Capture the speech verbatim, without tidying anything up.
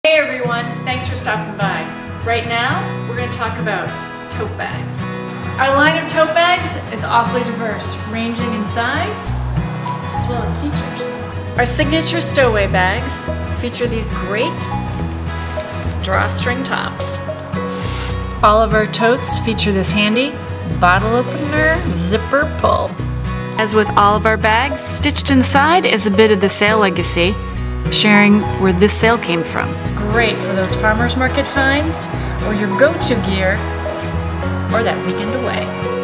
Hey everyone, thanks for stopping by. Right now, we're going to talk about tote bags. Our line of tote bags is awfully diverse, ranging in size as well as features. Our signature stowaway bags feature these great drawstring tops. All of our totes feature this handy bottle opener zipper pull. As with all of our bags, stitched inside is a bit of the sail legacy, sharing where this sail came from. Great for those farmers market finds, or your go-to gear, or that weekend away.